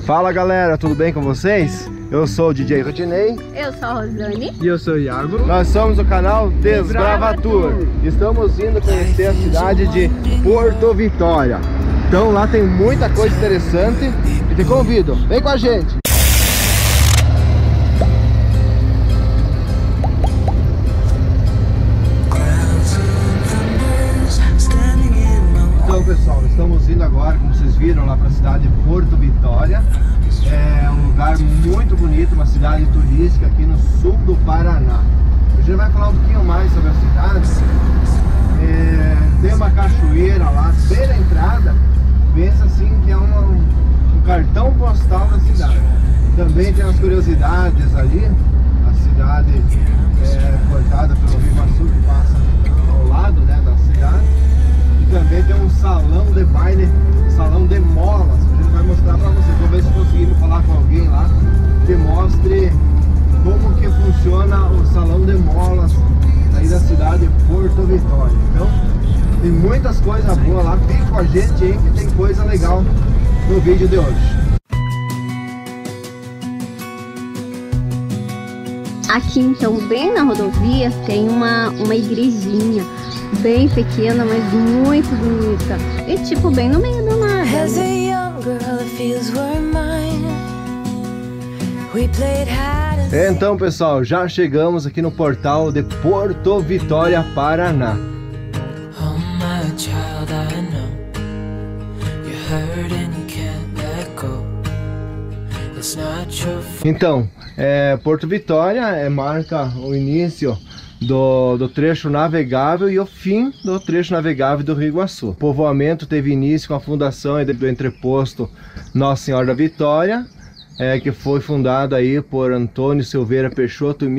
Fala galera, tudo bem com vocês? Eu sou o DJ Rodinei. Eu sou a Rosane. E eu sou o Iago. Nós somos o canal Desbrava Tour. Estamos indo conhecer a cidade de Porto Vitória. Então lá tem muita coisa interessante e te convido, vem com a gente! Então pessoal, estamos indo agora, como vocês viram, lá para a cidade de Porto Vitória. É um lugar muito bonito, uma cidade turística aqui no sul do Paraná. A gente vai falar um pouquinho mais sobre a cidade. Tem uma cachoeira lá, bem na entrada. Pensa assim que é um cartão postal da cidade. Também tem umas curiosidades ali. A cidade é cortada pelo Rio Açu que passa ao lado, né, da cidade. E também tem um salão de baile, salão de molas, que a gente vai mostrar pra vocês. Vou ver se conseguimos falar com alguém lá que mostre como que funciona o salão de molas aí da cidade de Porto Vitória. Então, tem muitas coisas boas lá. Fique com a gente aí que tem coisa legal no vídeo de hoje. Aqui então, bem na rodovia, tem uma igrejinha bem pequena, mas muito bonita. E tipo, bem no meio do nada, né? Então pessoal, já chegamos aqui no portal de Porto Vitória, Paraná. Então, Porto Vitória marca o início do trecho navegável e o fim do trecho navegável do Rio Açu. O povoamento teve início com a fundação do entreposto Nossa Senhora da Vitória, que foi fundado aí por Antônio Silveira Peixoto em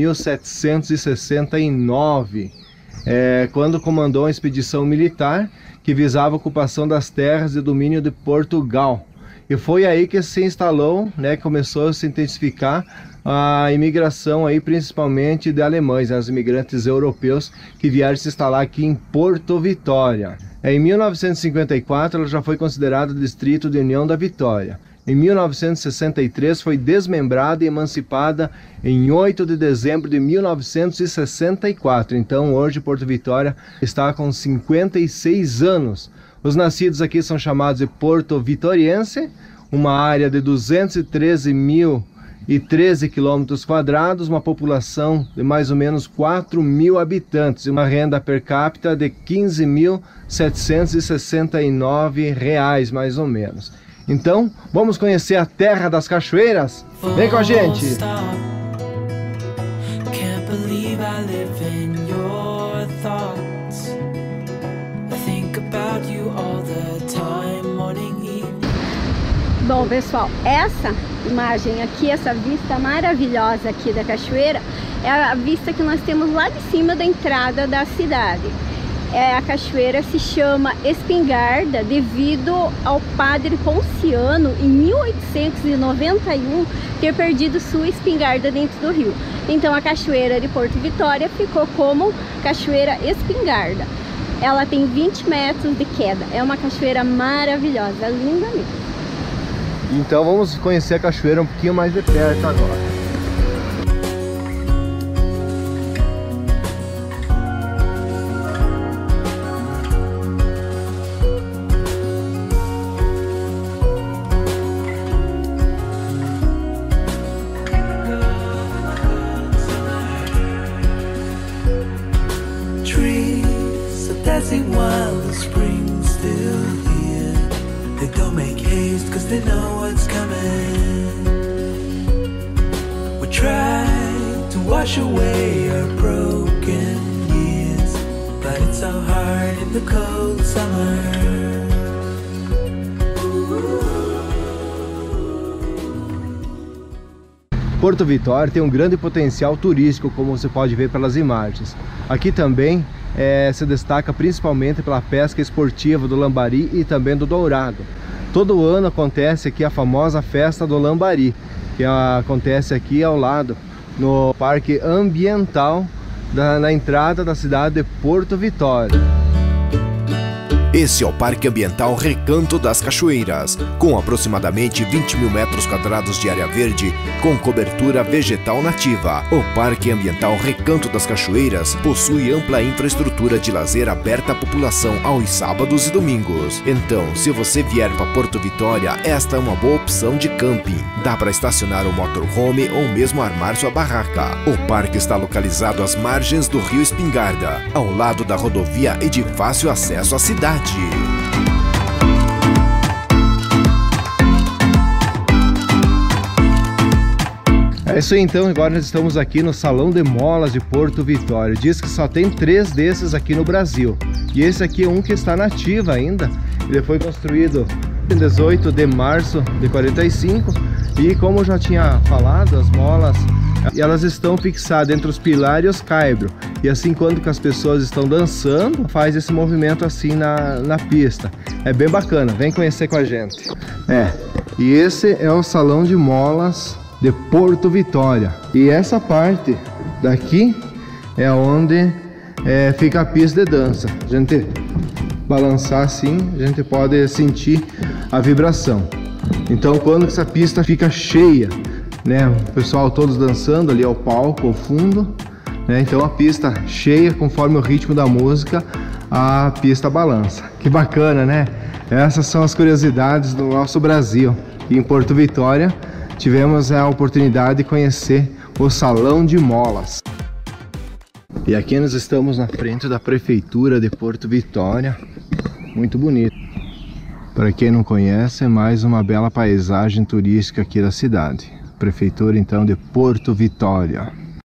1769, quando comandou uma expedição militar que visava a ocupação das terras de domínio de Portugal. E foi aí que se instalou, né, começou a se intensificar a imigração aí, principalmente de alemães, né, os imigrantes europeus que vieram se instalar aqui em Porto Vitória. Em 1954 ela já foi considerada distrito de União da Vitória. Em 1963 foi desmembrada e emancipada em 8 de dezembro de 1964. Então hoje Porto Vitória está com 56 anos. Os nascidos aqui são chamados de Porto Vitoriense, uma área de 213.013 km², uma população de mais ou menos 4.000 habitantes e uma renda per capita de R$ 15.769 mais ou menos. Então, vamos conhecer a terra das cachoeiras? Vem com a gente! Bom pessoal, essa imagem aqui, essa vista maravilhosa aqui da cachoeira, é a vista que nós temos lá de cima da entrada da cidade. A cachoeira se chama Espingarda devido ao padre Ponciano, em 1891, ter perdido sua espingarda dentro do rio. Então a cachoeira de Porto Vitória ficou como Cachoeira Espingarda. Ela tem 20 metros de queda, é uma cachoeira maravilhosa, linda mesmo. Então vamos conhecer a cachoeira um pouquinho mais de perto agora. They know what's coming. We try to wash away our broken years, but it's so hard in the cold summer. Porto Vitória tem um grande potencial turístico, como você pode ver pelas imagens. Aqui também se destaca principalmente pela pesca esportiva do lambari e também do dourado. Todo ano acontece aqui a famosa festa do lambari, que acontece aqui ao lado, no Parque Ambiental, na entrada da cidade de Porto Vitória. Esse é o Parque Ambiental Recanto das Cachoeiras, com aproximadamente 20 mil metros quadrados de área verde, com cobertura vegetal nativa. O Parque Ambiental Recanto das Cachoeiras possui ampla infraestrutura de lazer aberta à população aos sábados e domingos. Então, se você vier para Porto Vitória, esta é uma boa opção de camping. Dá para estacionar o motorhome ou mesmo armar sua barraca. O parque está localizado às margens do rio Espingarda, ao lado da rodovia e de fácil acesso à cidade. É isso aí, então. Agora nós estamos aqui no Salão de Molas de Porto Vitória. Diz que só tem 3 desses aqui no Brasil. E esse aqui é um que está nativo ainda. Ele foi construído em 18 de março de 45. E como eu já tinha falado, as molas, elas estão fixadas entre os pilares e os caibros. E assim, quando que as pessoas estão dançando, faz esse movimento assim na pista. É bem bacana, vem conhecer com a gente. E esse é o Salão de Molas de Porto Vitória. E essa parte daqui é onde fica a pista de dança. A gente balançar assim, a gente pode sentir a vibração. Então, quando essa pista fica cheia, né, o pessoal todos dançando ali ao palco, ao fundo, né, então a pista cheia, conforme o ritmo da música, a pista balança. Que bacana, né? Essas são as curiosidades do nosso Brasil. E em Porto Vitória tivemos a oportunidade de conhecer o Salão de Molas. E aqui nós estamos na frente da Prefeitura de Porto Vitória. Muito bonito. Para quem não conhece, é mais uma bela paisagem turística aqui da cidade. Prefeitura então de Porto Vitória.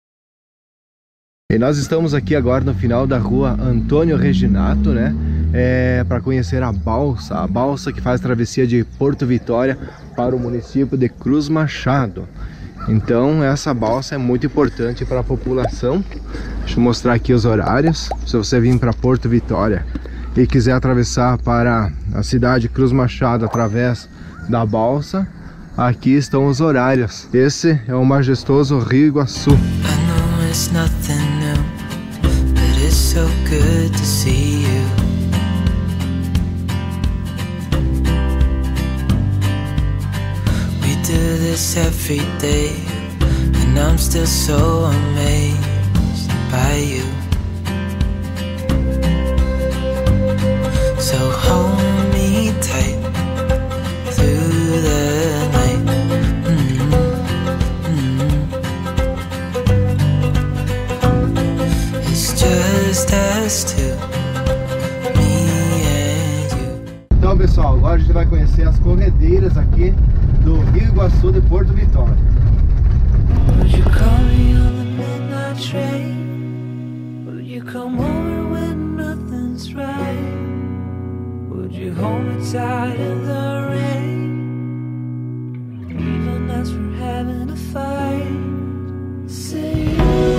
E nós estamos aqui agora no final da rua Antônio Reginato, né? Para conhecer a balsa que faz a travessia de Porto Vitória para o município de Cruz Machado. Então essa balsa é muito importante para a população. Deixa eu mostrar aqui os horários. Se você vir para Porto Vitória e quiser atravessar para a cidade de Cruz Machado através da balsa, aqui estão os horários. Esse é o majestoso Rio Iguaçu. Every day, and I'm still so amazed by you. So hold me tight through the night. It's just us two, me and you. Então, pessoal, agora a gente vai conhecer as corredeiras aqui do Rio Iguaçu de Porto Vitória. Would you call me on the midnight train? Would you come over when nothing's right? Would you hold me tight in the rain? Even as we're having a fight, say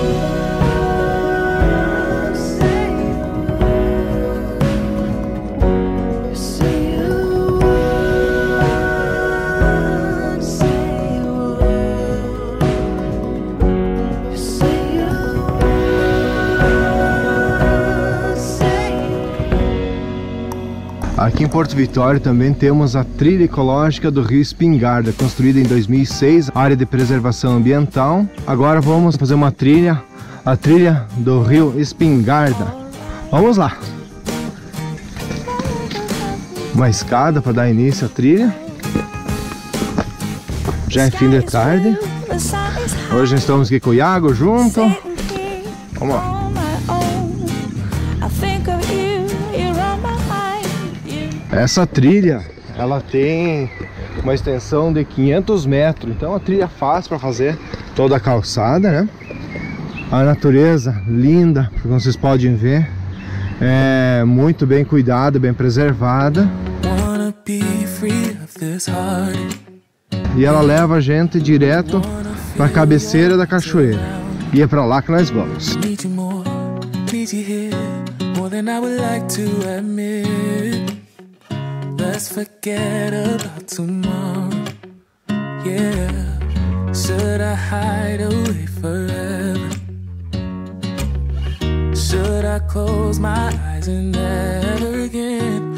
Aqui em Porto Vitória também temos a trilha ecológica do Rio Espingarda, construída em 2006, área de preservação ambiental. Agora vamos fazer uma trilha, a trilha do Rio Espingarda. Vamos lá! Uma escada para dar início à trilha. Já é fim de tarde. Hoje estamos aqui com o Iago junto. Vamos lá! Essa trilha, ela tem uma extensão de 500 metros, então é uma trilha fácil para fazer toda a calçada, né? A natureza linda, como vocês podem ver, é muito bem cuidada, bem preservada. E ela leva a gente direto para a cabeceira da cachoeira. E é para lá que nós vamos. Let's forget about tomorrow. Yeah, should I hide away forever? Should I close my eyes and never again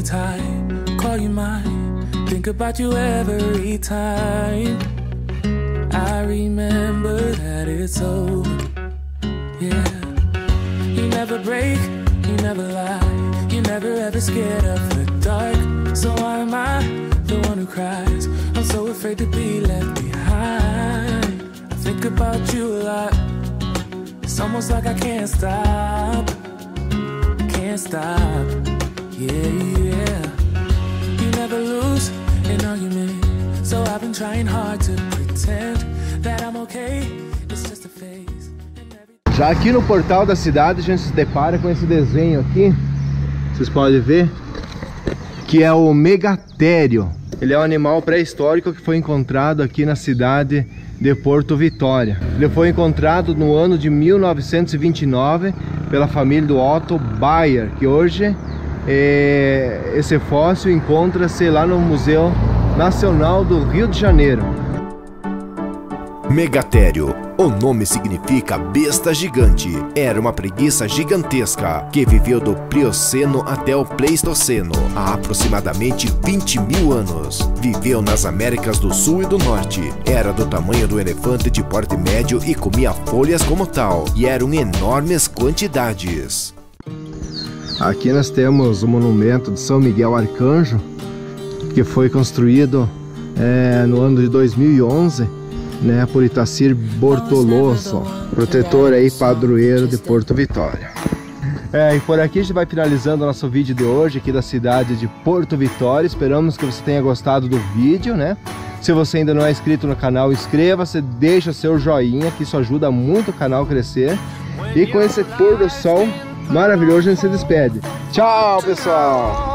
time, call you mine, think about you every time. I remember that it's over, yeah. You never break, you never lie, you never ever scared of the dark. So why am I the one who cries? I'm so afraid to be left behind. I think about you a lot. It's almost like I can't stop. Can't stop. Yeah, yeah. You never lose an argument, so I've been trying hard to pretend that I'm okay. It's just a phase. Já aqui no portal da cidade a gente se depara com esse desenho aqui. Vocês podem ver que é o megatério. Ele é um animal pré-histórico que foi encontrado aqui na cidade de Porto Vitória. Ele foi encontrado no ano de 1929 pela família do Otto Bayer, que hoje esse fóssil encontra-se lá no Museu Nacional do Rio de Janeiro. Megatério, o nome significa besta gigante. Era uma preguiça gigantesca que viveu do Plioceno até o Pleistoceno, há aproximadamente 20 mil anos. Viveu nas Américas do Sul e do Norte. Era do tamanho do elefante de porte médio e comia folhas como tal, e eram enormes quantidades. Aqui nós temos o monumento de São Miguel Arcanjo, que foi construído no ano de 2011, né, por Itacir Bortoloso, protetor aí, padroeiro de Porto Vitória. E por aqui a gente vai finalizando o nosso vídeo de hoje aqui da cidade de Porto Vitória. Esperamos que você tenha gostado do vídeo, né? Se você ainda não é inscrito no canal, inscreva-se, deixa seu joinha, que isso ajuda muito o canal a crescer. E com esse pôr do sol maravilhoso a gente se despede. Tchau, pessoal!